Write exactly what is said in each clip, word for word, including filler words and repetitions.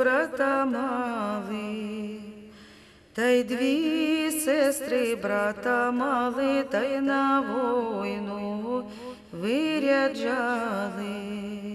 брата мали, та й дві сестри брата мали, та й на війну виряджали.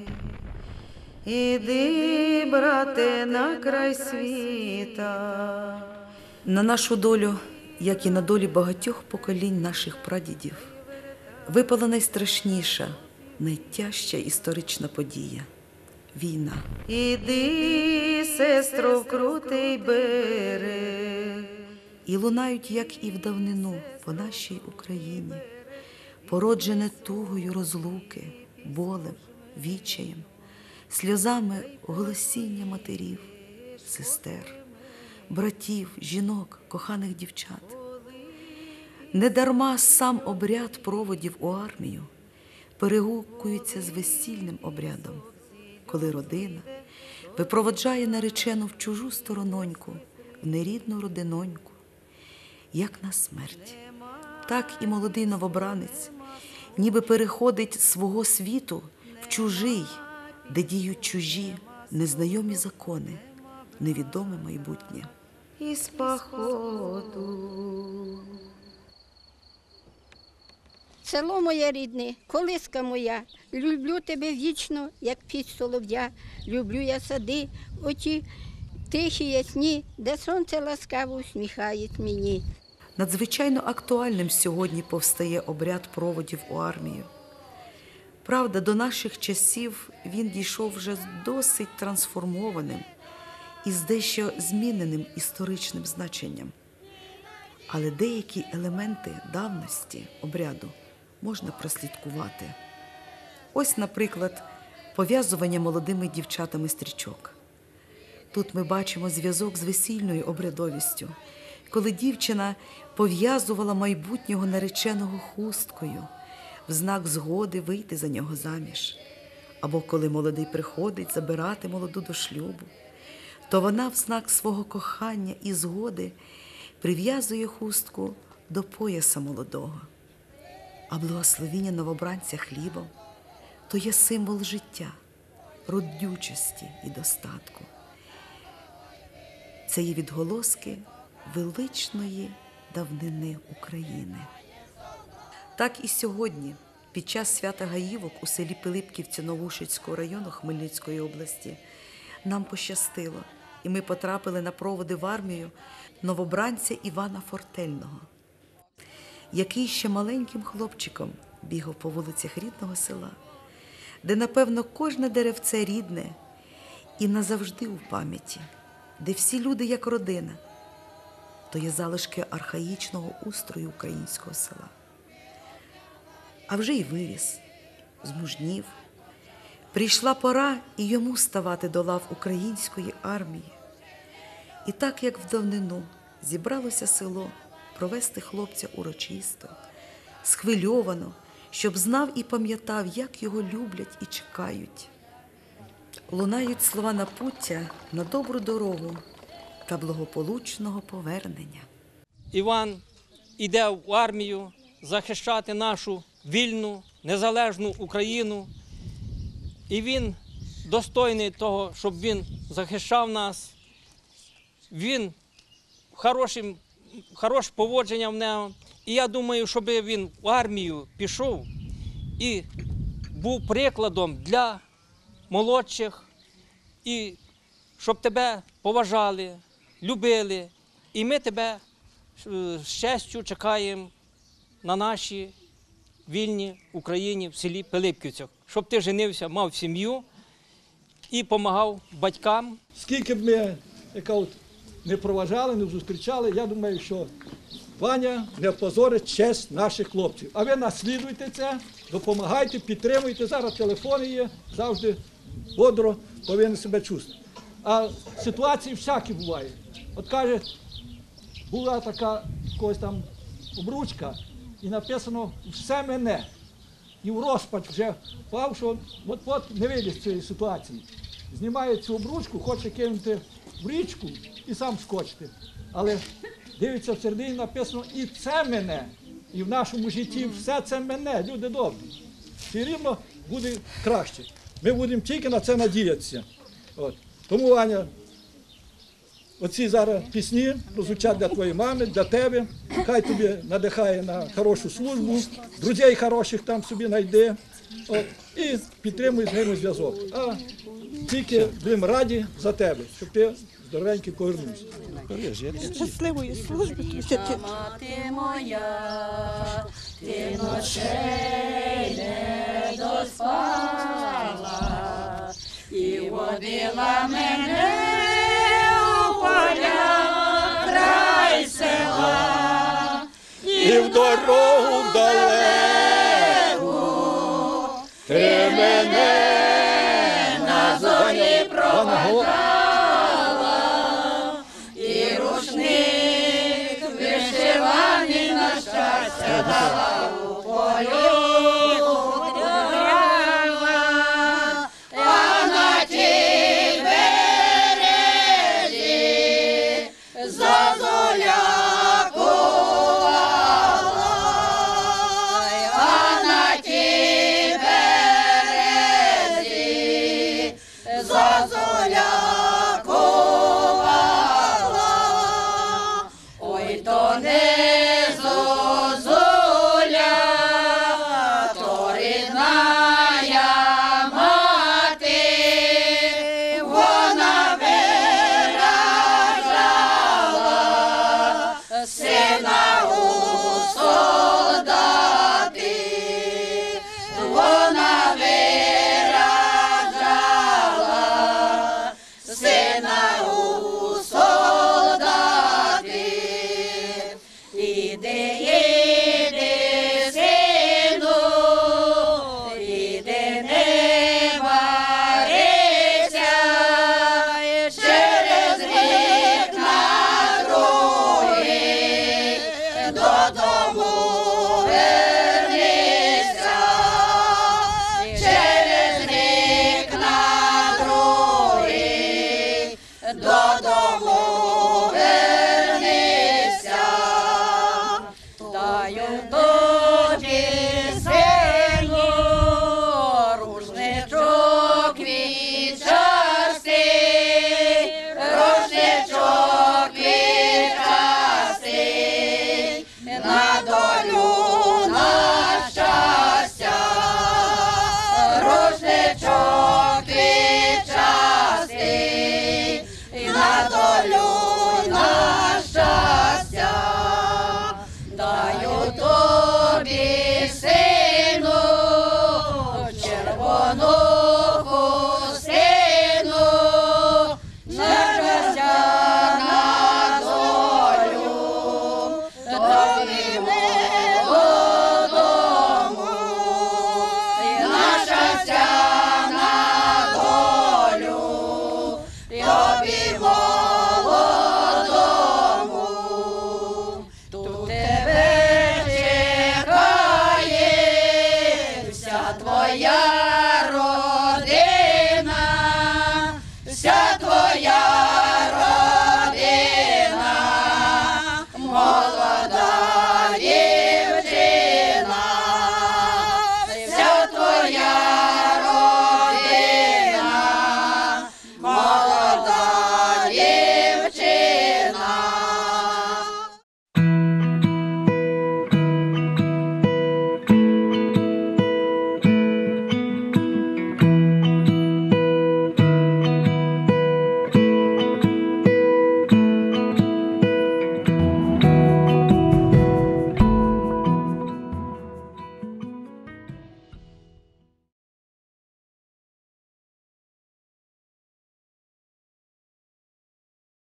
Іди, брате, на край світа. На нашу долю, як і на долі багатьох поколінь наших прадідів, випала найстрашніша, найтяжча історична подія – війна. Іди, сестро, в крутий берег. І лунають, як і в давнину, по нашій Україні, породжене тугою розлуки, болем, відчаєм, сльозами голосіння матерів, сестер, братів, жінок, коханих дівчат. Недарма сам обряд проводів у армію перегукується з весільним обрядом, коли родина випроводжає наречену в чужу сторононьку, в нерідну родиноньку, як на смерть. Так і молодий новобранець ніби переходить з свого світу в чужий, де діють чужі, незнайомі закони, невідоме майбутнє. Із походу. Село моє рідне, колиска моя, люблю тебе вічно, як піснь солов'я. Люблю я сади, очі тихі ясні, де сонце ласкаво усміхається мені. Надзвичайно актуальним сьогодні повстає обряд проводів у армію. Правда, до наших часів він дійшов вже з досить трансформованим і з дещо зміненим історичним значенням. Але деякі елементи давності обряду можна прослідкувати. Ось, наприклад, пов'язування молодими дівчатами стрічок. Тут ми бачимо зв'язок з весільною обрядовістю, коли дівчина пов'язувала майбутнього нареченого хусткою в знак згоди вийти за нього заміж. Або коли молодий приходить забирати молоду до шлюбу, то вона в знак свого кохання і згоди прив'язує хустку до пояса молодого. А благословіння новобранця хлібом – то є символ життя, родючості і достатку. Це є відголоски величної давнини України. Так і сьогодні, під час свята Гаївок у селі Пилипківці Новушицького району Хмельницької області, нам пощастило, і ми потрапили на проводи в армію новобранця Івана Фортельного, який ще маленьким хлопчиком бігав по вулицях рідного села, де, напевно, кожне деревце рідне і назавжди у пам'яті, де всі люди як родина, то є залишки архаїчного устрою українського села. А вже й виріс, змужнів. Прийшла пора і йому ставати до лав української армії. І так, як в давнину, зібралося село провести хлопця урочисто, схвильовано, щоб знав і пам'ятав, як його люблять і чекають. Лунають слова напуття на добру дорогу та благополучного повернення. Іван іде в армію захищати нашу вільну, незалежну Україну. І він достойний того, щоб він захищав нас. Він хорошим, хороше поводження в нього. І я думаю, щоб він в армію пішов і був прикладом для молодших, і щоб тебе поважали, любили. І ми тебе з честю чекаємо на нашій вільній Україні в селі Пилипківцях. Щоб ти женився, мав сім'ю і допомагав батькам. Скільки б ми, яка от, не проважали, не зустрічали, я думаю, що Ваня не позорить честь наших хлопців. А ви наслідуйте це, допомагайте, підтримуйте. Зараз телефони є, завжди бодро повинен себе чувствувати. А ситуації всякі бувають. От каже, була така якась там обручка, і написано «все мене». І в розпач вже впав, що от-от не вийде з цієї ситуації. Знімає цю обручку, хоче кинути в річку і сам скочити. Але дивиться, всередині написано «і це мене». І в нашому житті все це мене, люди добрі. Все рівно буде краще. Ми будемо тільки на це надіятися. От. Тому, Аня, оці зараз пісні прозвучать для твоєї мами, для тебе. Хай тобі надихає на хорошу службу, друзей хороших там собі знайди. От, і підтримуй з ними зв'язок. А тільки будемо раді за тебе, щоб ти здоровенький повернувся. Щасливої служби. Мати моя, ти ночей не доспала і водила мене у поля край села І в дорогу далеку ти мене на зорі проведе.